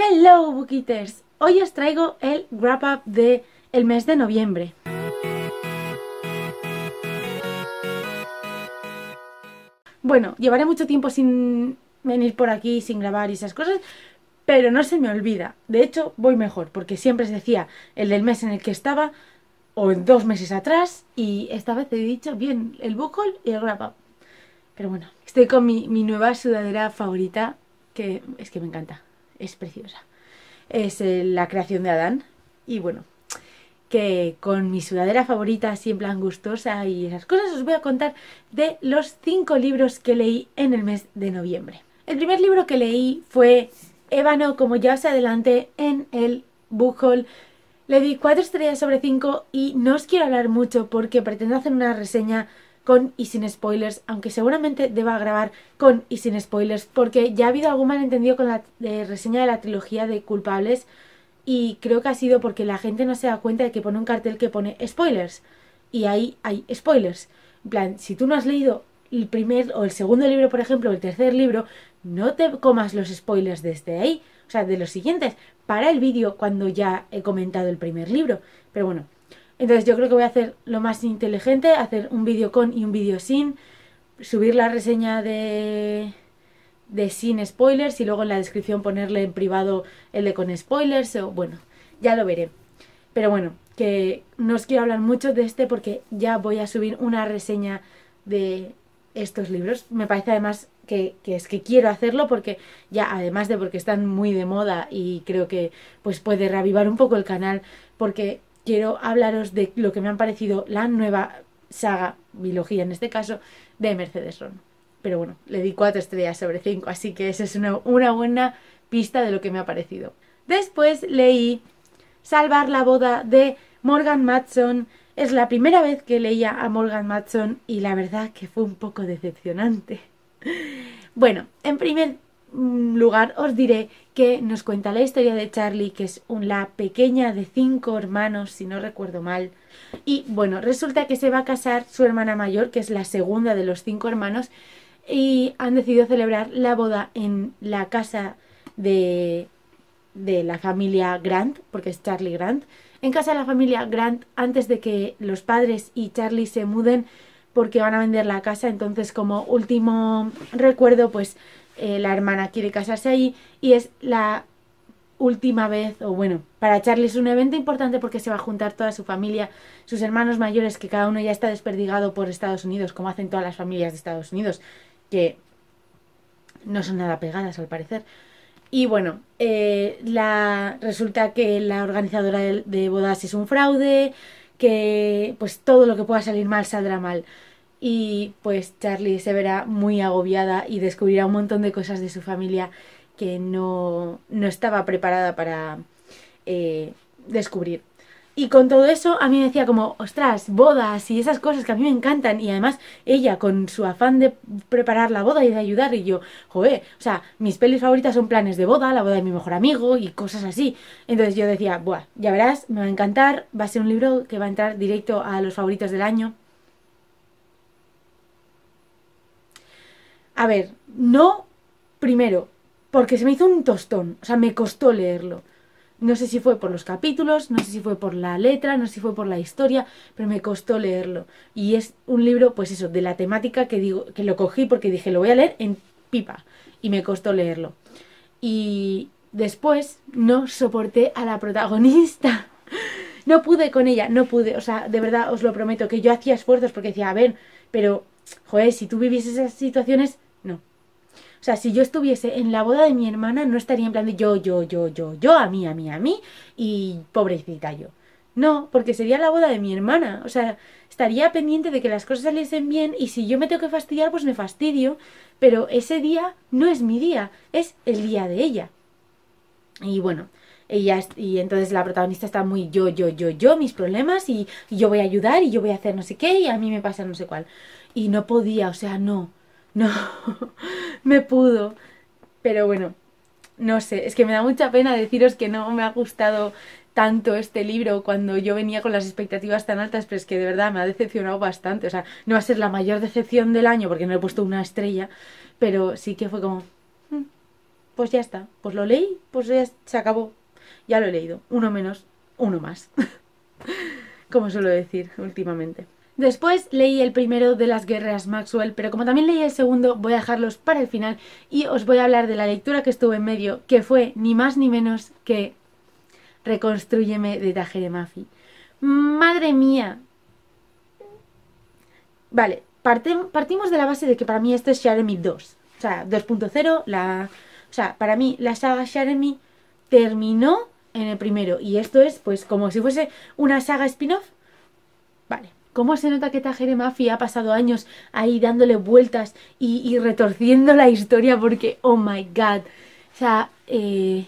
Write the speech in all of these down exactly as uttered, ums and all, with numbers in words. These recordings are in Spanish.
Hello, Book Eaters. Hoy os traigo el wrap up de el mes de noviembre. Bueno, llevaré mucho tiempo sin venir por aquí, sin grabar y esas cosas, pero no se me olvida. De hecho, voy mejor, porque siempre se decía el del mes en el que estaba, o dos meses atrás, y esta vez he dicho bien el book haul y el wrap up. Pero bueno, estoy con mi, mi nueva sudadera favorita, que es que me encanta, es preciosa. Es eh, la creación de Adán, y bueno, que con mi sudadera favorita, así en plan gustosa y esas cosas, os voy a contar de los cinco libros que leí en el mes de noviembre. El primer libro que leí fue Ébano, como ya os adelanté en el book haul. Le di cuatro estrellas sobre cinco y no os quiero hablar mucho porque pretendo hacer una reseña con y sin spoilers, aunque seguramente deba grabar con y sin spoilers porque ya ha habido algún malentendido con la eh, reseña de la trilogía de Culpables. Y creo que ha sido porque la gente no se da cuenta de que pone un cartel que pone spoilers. Y ahí hay spoilers. En plan, si tú no has leído el primer o el segundo libro, por ejemplo, o el tercer libro, no te comas los spoilers desde ahí. O sea, de los siguientes. Para el vídeo cuando ya he comentado el primer libro. Pero bueno, entonces yo creo que voy a hacer lo más inteligente. Hacer un vídeo con y un vídeo sin. Subir la reseña de... de sin spoilers y luego en la descripción ponerle en privado el de con spoilers o bueno, ya lo veré. Pero bueno, que no os quiero hablar mucho de este porque ya voy a subir una reseña de estos libros. Me parece además que, que es que quiero hacerlo porque ya además de porque están muy de moda y creo que pues puede reavivar un poco el canal, porque quiero hablaros de lo que me han parecido la nueva saga, biología en este caso, de Mercedes Ron. Pero bueno, le di cuatro estrellas sobre cinco, así que esa es una, una buena pista de lo que me ha parecido. Después leí Salvar la boda de Morgan Matson. Es la primera vez que leía a Morgan Matson y la verdad que fue un poco decepcionante. Bueno, en primer lugar os diré que nos cuenta la historia de Charlie, que es un, la pequeña de cinco hermanos, si no recuerdo mal. Y bueno, resulta que se va a casar su hermana mayor, que es la segunda de los cinco hermanos, y han decidido celebrar la boda en la casa de, de la familia Grant, porque es Charlie Grant, en casa de la familia Grant antes de que los padres y Charlie se muden porque van a vender la casa. Entonces, como último recuerdo, pues eh, la hermana quiere casarse allí y es la última vez, o bueno, para Charlie es un evento importante porque se va a juntar toda su familia, sus hermanos mayores, que cada uno ya está desperdigado por Estados Unidos, como hacen todas las familias de Estados Unidos, que no son nada pegadas al parecer. Y bueno, eh, la, resulta que la organizadora de, de bodas es un fraude, que pues todo lo que pueda salir mal saldrá mal. Y pues Charlie se verá muy agobiada y descubrirá un montón de cosas de su familia que no, no estaba preparada para eh, descubrir. Y con todo eso a mí me decía como, ostras, bodas y esas cosas que a mí me encantan. Y además ella con su afán de preparar la boda y de ayudar. Y yo, joder, o sea, mis pelis favoritas son planes de boda, la boda de mi mejor amigo y cosas así. Entonces yo decía, buah, ya verás, me va a encantar. Va a ser un libro que va a entrar directo a los favoritos del año. A ver, no, primero, porque se me hizo un tostón. O sea, me costó leerlo. No sé si fue por los capítulos, no sé si fue por la letra, no sé si fue por la historia, pero me costó leerlo. Y es un libro, pues eso, de la temática que digo, que lo cogí porque dije, lo voy a leer en pipa. Y me costó leerlo. Y después no soporté a la protagonista. No pude con ella, no pude. O sea, de verdad os lo prometo, que yo hacía esfuerzos porque decía, a ver, pero, joder, si tú vivieses esas situaciones, no. O sea, si yo estuviese en la boda de mi hermana, no estaría en plan de yo, yo, yo, yo, yo, a mí, a mí, a mí, y pobrecita yo. No, porque sería la boda de mi hermana. O sea, estaría pendiente de que las cosas saliesen bien y si yo me tengo que fastidiar, pues me fastidio. Pero ese día no es mi día, es el día de ella. Y bueno, ella, y entonces la protagonista está muy yo, yo, yo, yo, mis problemas y, y yo voy a ayudar y yo voy a hacer no sé qué y a mí me pasa no sé cuál. Y no podía, o sea, no. No, me pudo. Pero bueno, no sé, es que me da mucha pena deciros que no me ha gustado tanto este libro cuando yo venía con las expectativas tan altas, pero es que de verdad me ha decepcionado bastante. O sea, no va a ser la mayor decepción del año porque no he puesto una estrella, pero sí que fue como... pues ya está, pues lo leí, pues ya se acabó, ya lo he leído, uno menos, uno más, como suelo decir últimamente. Después leí el primero de las guerreras Maxwell, pero como también leí el segundo, voy a dejarlos para el final y os voy a hablar de la lectura que estuvo en medio, que fue ni más ni menos que Reconstrúyeme de Tahereh Mafi. ¡Madre mía! Vale, parte, partimos de la base de que para mí esto es Sharemi dos. O sea, dos punto cero, la... O sea, para mí la saga Sharemi terminó en el primero. Y esto es, pues, como si fuese una saga spin-off. Vale. ¿Cómo se nota que Tahereh Mafi ha pasado años ahí dándole vueltas y, y retorciendo la historia? Porque, oh my god. O sea, eh...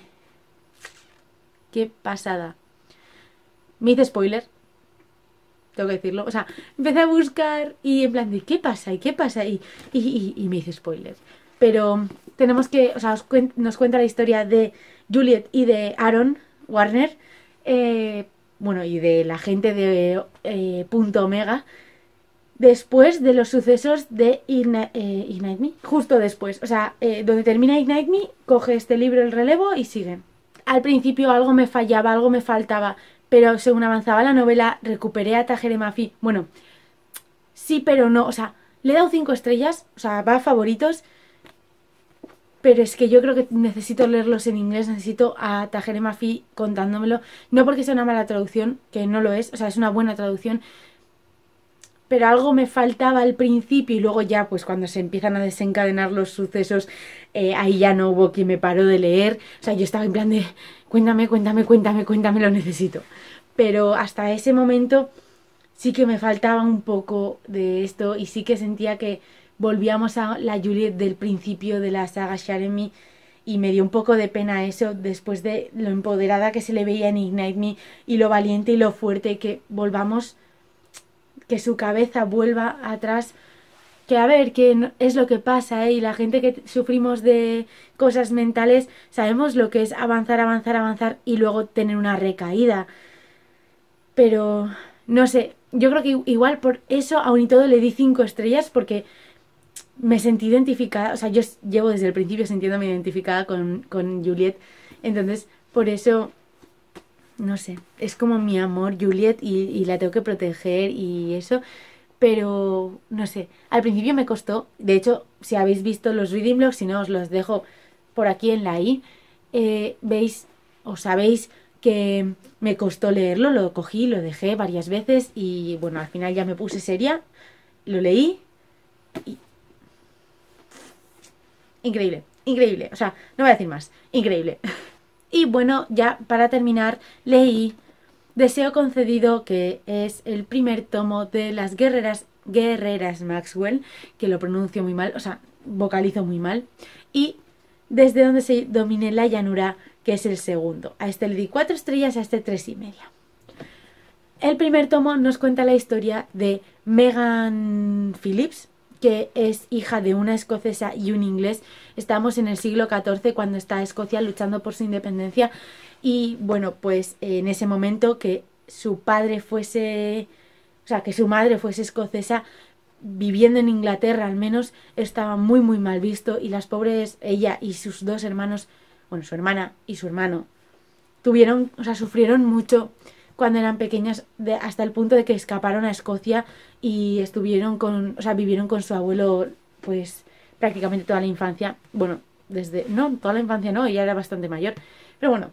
qué pasada. Me hice spoiler. Tengo que decirlo. O sea, empecé a buscar y en plan de ¿qué pasa? ¿Y qué pasa? Y, y, y, y me hice spoiler. Pero tenemos que... O sea, os cuen nos cuenta la historia de Juliet y de Aaron Warner. Eh... Bueno, y de la gente de eh, Punto Omega, después de los sucesos de Igni eh, Ignite Me, justo después, o sea, eh, donde termina Ignite Me, coge este libro el relevo y sigue. Al principio algo me fallaba, algo me faltaba, pero según avanzaba la novela, recuperé a Tahereh Mafi. Bueno, sí, pero no, o sea, le he dado cinco estrellas, o sea, va a favoritos, pero es que yo creo que necesito leerlos en inglés, necesito a Tahereh Mafi contándomelo, no porque sea una mala traducción, que no lo es, o sea, es una buena traducción, pero algo me faltaba al principio y luego ya, pues cuando se empiezan a desencadenar los sucesos, eh, ahí ya no hubo quien me paró de leer, o sea, yo estaba en plan de, cuéntame, cuéntame, cuéntame, cuéntame, lo necesito, pero hasta ese momento sí que me faltaba un poco de esto y sí que sentía que volvíamos a la Juliet del principio de la saga Sharemi y me dio un poco de pena eso después de lo empoderada que se le veía en Ignite Me y lo valiente y lo fuerte, que volvamos, que su cabeza vuelva atrás, que a ver, que es lo que pasa, ¿eh? Y la gente que sufrimos de cosas mentales sabemos lo que es avanzar, avanzar, avanzar y luego tener una recaída, pero no sé, yo creo que igual por eso aún y todo le di cinco estrellas porque me sentí identificada, o sea, yo llevo desde el principio sintiéndome identificada con, con Juliet, entonces por eso, no sé, es como mi amor Juliet y, y la tengo que proteger y eso, pero no sé, al principio me costó, de hecho, si habéis visto los reading blogs, si no os los dejo por aquí en la i, eh, veis o sabéis que me costó leerlo, lo cogí, lo dejé varias veces y bueno, al final ya me puse seria, lo leí y... Increíble, increíble, o sea, no voy a decir más, increíble. Y bueno, ya para terminar, leí Deseo Concedido, que es el primer tomo de las guerreras, guerreras Maxwell, que lo pronuncio muy mal, o sea, vocalizo muy mal, y Desde donde se domine la llanura, que es el segundo. A este le di cuatro estrellas, a este tres y media. El primer tomo nos cuenta la historia de Megan Phillips, que es hija de una escocesa y un inglés. Estamos en el siglo catorce, cuando está Escocia luchando por su independencia. Y bueno, pues en ese momento que su padre fuese, o sea, que su madre fuese escocesa, viviendo en Inglaterra al menos, estaba muy muy mal visto. Y las pobres, ella y sus dos hermanos, bueno, su hermana y su hermano, tuvieron, o sea, sufrieron mucho cuando eran pequeñas, de, hasta el punto de que escaparon a Escocia y estuvieron con, o sea, vivieron con su abuelo, pues, prácticamente toda la infancia. Bueno, desde, no, toda la infancia no, ella era bastante mayor, pero bueno,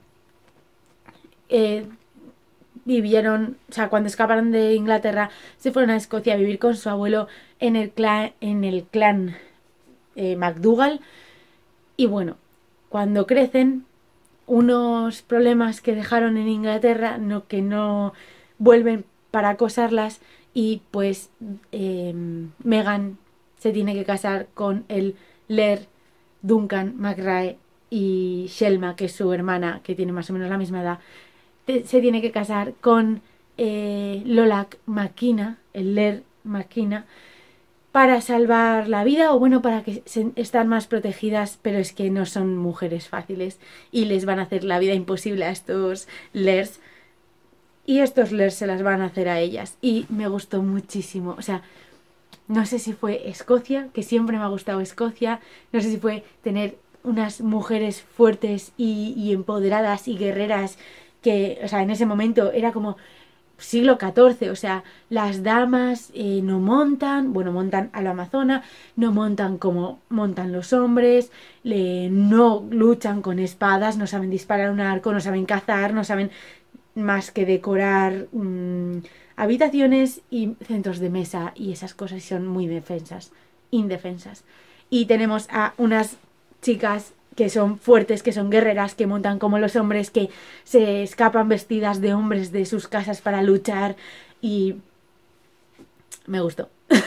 eh, vivieron, o sea, cuando escaparon de Inglaterra, se fueron a Escocia a vivir con su abuelo en el clan, en el clan eh, MacDougall, y bueno, cuando crecen, unos problemas que dejaron en Inglaterra, no, que no vuelven para acosarlas, y pues eh, Megan se tiene que casar con el Laird Duncan McRae, y Shelma, que es su hermana, que tiene más o menos la misma edad, se tiene que casar con eh, Lolac McKenna, el Laird McKenna, para salvar la vida, o bueno, para que se, están más protegidas, pero es que no son mujeres fáciles y les van a hacer la vida imposible a estos Lairs, y estos Lairs se las van a hacer a ellas, y me gustó muchísimo. O sea, no sé si fue Escocia, que siempre me ha gustado Escocia, no sé si fue tener unas mujeres fuertes y, y empoderadas y guerreras que, o sea, en ese momento era como siglo catorce, o sea, las damas eh, no montan, bueno, montan a la amazona, no montan como montan los hombres, le, no luchan con espadas, no saben disparar un arco, no saben cazar, no saben más que decorar mmm, habitaciones y centros de mesa y esas cosas son muy defensas, indefensas. Y tenemos a unas chicas que son fuertes, que son guerreras, que montan como los hombres, que se escapan vestidas de hombres de sus casas para luchar y me gustó.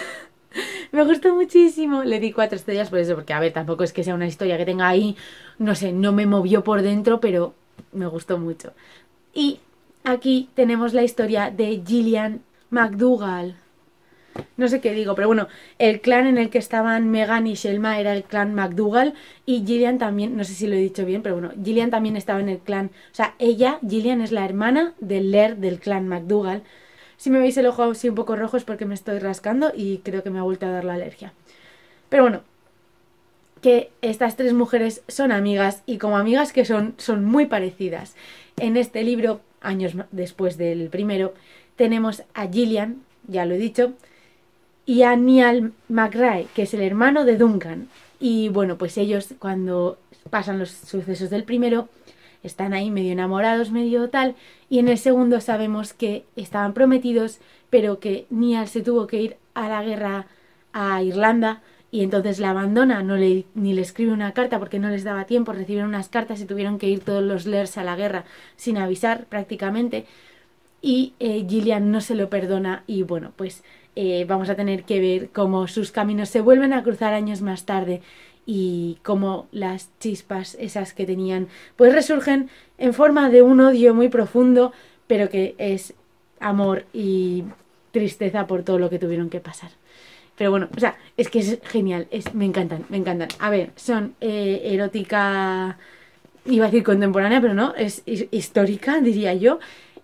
Me gustó muchísimo. Le di cuatro estrellas por eso, porque a ver, tampoco es que sea una historia que tenga ahí, no sé, no me movió por dentro, pero me gustó mucho. Y aquí tenemos la historia de Gillian McDougall. No sé qué digo, pero bueno, el clan en el que estaban Megan y Selma era el clan McDougall y Gillian también, no sé si lo he dicho bien, pero bueno, Gillian también estaba en el clan, o sea, ella, Gillian, es la hermana del Laird del clan McDougall. Si me veis el ojo así un poco rojo es porque me estoy rascando y creo que me ha vuelto a dar la alergia. Pero bueno, que estas tres mujeres son amigas y como amigas que son, son muy parecidas. En este libro, años después del primero, tenemos a Gillian, ya lo he dicho, y a Niall McRae, que es el hermano de Duncan. Y bueno, pues ellos cuando pasan los sucesos del primero están ahí medio enamorados, medio tal, y en el segundo sabemos que estaban prometidos, pero que Niall se tuvo que ir a la guerra a Irlanda y entonces la abandona, no le, ni le escribe una carta porque no les daba tiempo, recibieron unas cartas y tuvieron que ir todos los Lairds a la guerra sin avisar prácticamente, y eh, Gillian no se lo perdona y bueno, pues eh, vamos a tener que ver cómo sus caminos se vuelven a cruzar años más tarde y cómo las chispas esas que tenían pues resurgen en forma de un odio muy profundo, pero que es amor y tristeza por todo lo que tuvieron que pasar. Pero bueno, o sea, es que es genial, es, me encantan, me encantan. A ver, son eh, erótica, iba a decir contemporánea, pero no, es, es histórica, diría yo.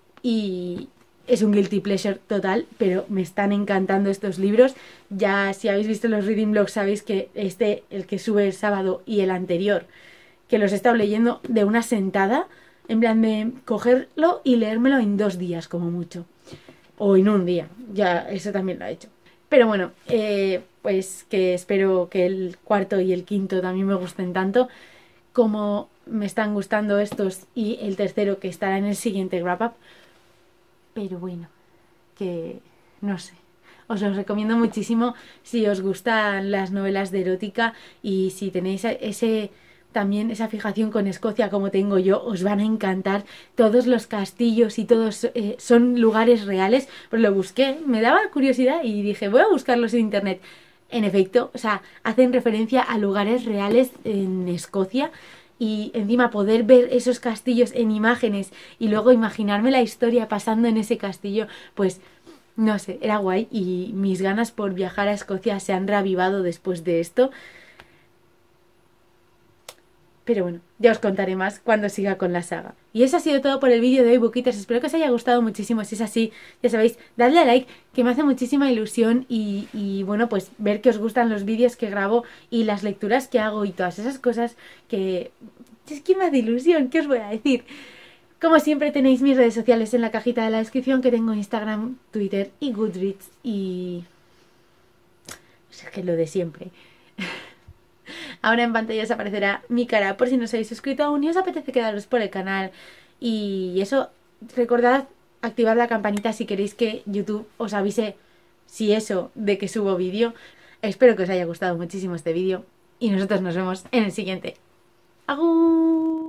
Y es un guilty pleasure total, pero me están encantando estos libros. Ya si habéis visto los reading blogs sabéis que este, el que sube el sábado y el anterior, que los he estado leyendo de una sentada, en plan de cogerlo y leérmelo en dos días como mucho. O en un día, ya eso también lo he hecho. Pero bueno, eh, pues que espero que el cuarto y el quinto también me gusten tanto como me están gustando estos y el tercero que estará en el siguiente wrap up. Pero bueno, que no sé, os los recomiendo muchísimo si os gustan las novelas de erótica y si tenéis ese también esa fijación con Escocia como tengo yo, os van a encantar. Todos los castillos y todos eh, son lugares reales, pues lo busqué, me daba curiosidad y dije voy a buscarlos en internet. En efecto, o sea, hacen referencia a lugares reales en Escocia y encima poder ver esos castillos en imágenes y luego imaginarme la historia pasando en ese castillo, pues no sé, era guay y mis ganas por viajar a Escocia se han reavivado después de esto. Pero bueno, ya os contaré más cuando siga con la saga. Y eso ha sido todo por el vídeo de hoy, Bookitters. Espero que os haya gustado muchísimo. Si es así, ya sabéis, dadle a like, que me hace muchísima ilusión. Y, y bueno, pues ver que os gustan los vídeos que grabo y las lecturas que hago y todas esas cosas que... Es que me hace ilusión, ¿qué os voy a decir? Como siempre tenéis mis redes sociales en la cajita de la descripción, que tengo Instagram, Twitter y Goodreads. Y... o sea, que lo de siempre... Ahora en pantalla os aparecerá mi cara por si no os habéis suscrito aún y os apetece quedaros por el canal. Y eso, recordad activar la campanita si queréis que YouTube os avise si eso de que subo vídeo. Espero que os haya gustado muchísimo este vídeo y nosotros nos vemos en el siguiente. ¡Agur!